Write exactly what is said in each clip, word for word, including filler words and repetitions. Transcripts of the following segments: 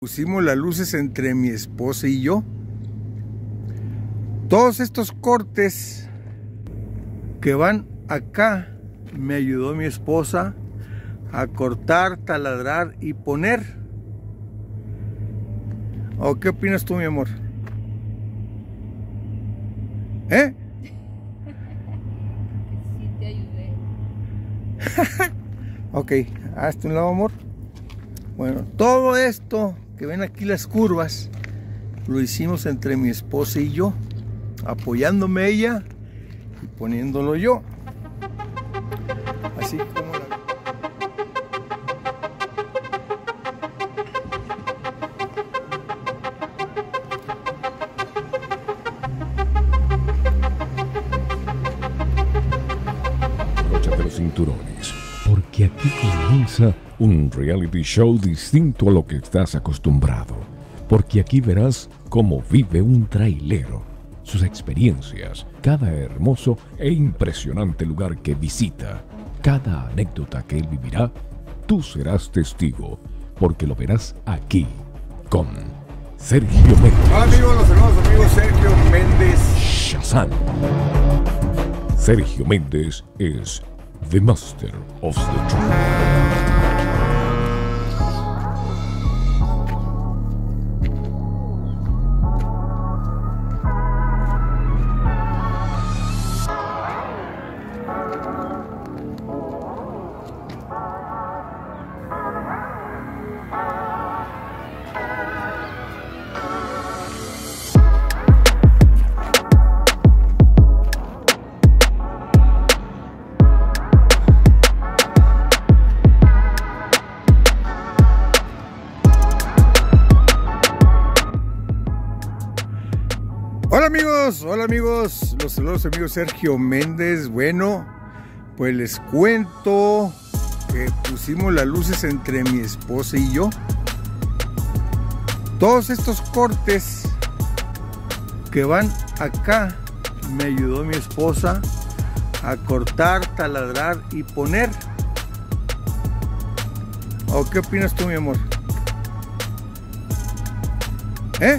Pusimos las luces entre mi esposa y yo. Todos estos cortes que van acá me ayudó mi esposa a cortar, taladrar y poner. ¿O qué opinas tú, mi amor? ¿Eh? Sí te ayudé. Ok, hazte un lado, amor. Bueno, todo esto que ven aquí, las curvas, lo hicimos entre mi esposa y yo, apoyándome ella y poniéndolo yo. Así como la... Abróchate los cinturones, porque aquí comienza un reality show distinto a lo que estás acostumbrado, porque aquí verás cómo vive un trailero, sus experiencias, cada hermoso e impresionante lugar que visita, cada anécdota que él vivirá, tú serás testigo, porque lo verás aquí, con Sergio Méndez. Hola amigos, los hermanos amigos Sergio Méndez. Shazam. Sergio Méndez es The Master of the Truth. Hola amigos, hola amigos, los saludos amigos Sergio Méndez. Bueno, pues les cuento que pusimos las luces entre mi esposa y yo. Todos estos cortes que van acá me ayudó mi esposa a cortar, taladrar y poner. ¿O qué opinas tú, mi amor? ¿Eh?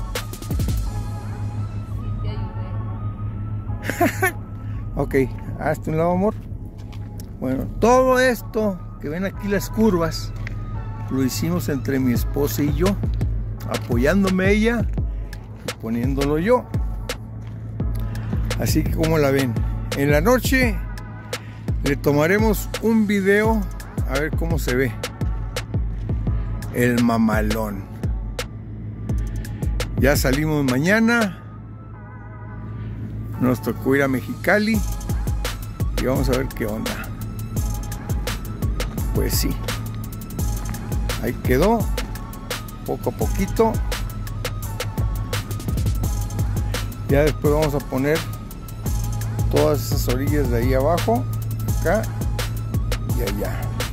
Ok, hazte un lado, amor. Bueno, todo esto que ven aquí, las curvas, lo hicimos entre mi esposa y yo, apoyándome ella y poniéndolo yo. Así que como la ven, en la noche le tomaremos un video a ver cómo se ve el mamalón. Ya salimos mañana. Nos tocó ir a Mexicali y vamos a ver qué onda. Pues sí, ahí quedó, poco a poquito. Ya después vamos a poner todas esas orillas de ahí abajo, acá y allá.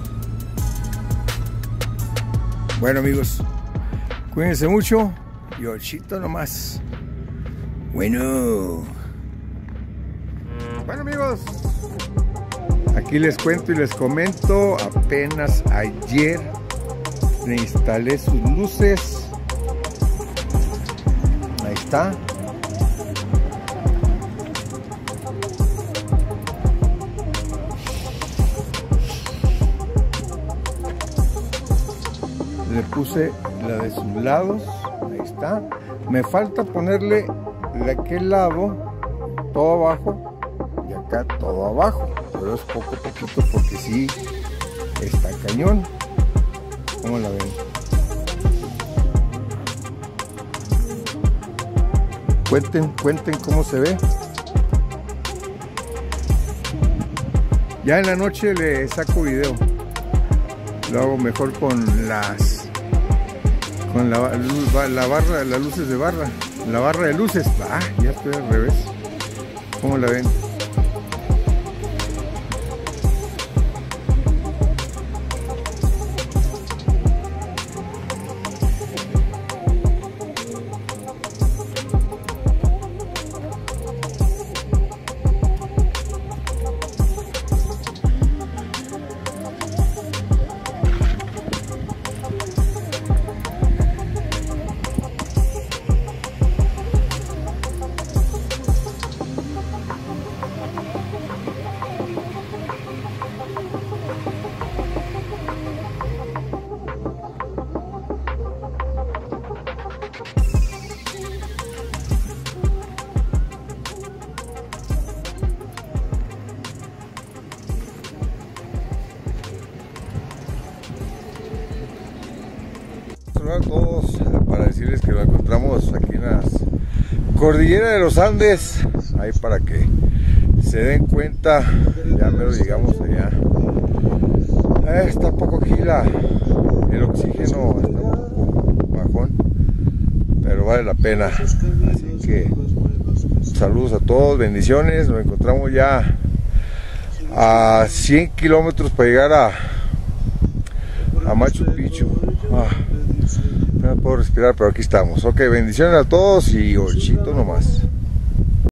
Bueno amigos, cuídense mucho y ochito nomás. Bueno. Bueno amigos, aquí les cuento y les comento, apenas ayer le instalé sus luces. Ahí está. Le puse la de sus lados, ahí está. Me falta ponerle de aquel lado todo abajo y acá todo abajo, pero es poco a poquito porque sí está cañón. ¿Cómo la ven? Cuenten, cuenten cómo se ve. Ya en la noche le saco video. Lo hago mejor con las con la, la barra, las luces de barra, la barra de luces. Ah, ya estoy al revés. ¿Cómo la ven? saludar a todos para decirles que nos encontramos aquí en la cordillera de los Andes, ahí para que se den cuenta, ya me lo llegamos allá. Eh, está poco aquí la, el oxígeno, está un poco bajón, pero vale la pena. Así que saludos a todos, bendiciones. Nos encontramos ya a cien kilómetros para llegar a, a Machu Picchu. Ah, no puedo respirar, pero aquí estamos. Ok, bendiciones a todos y ochito nomás.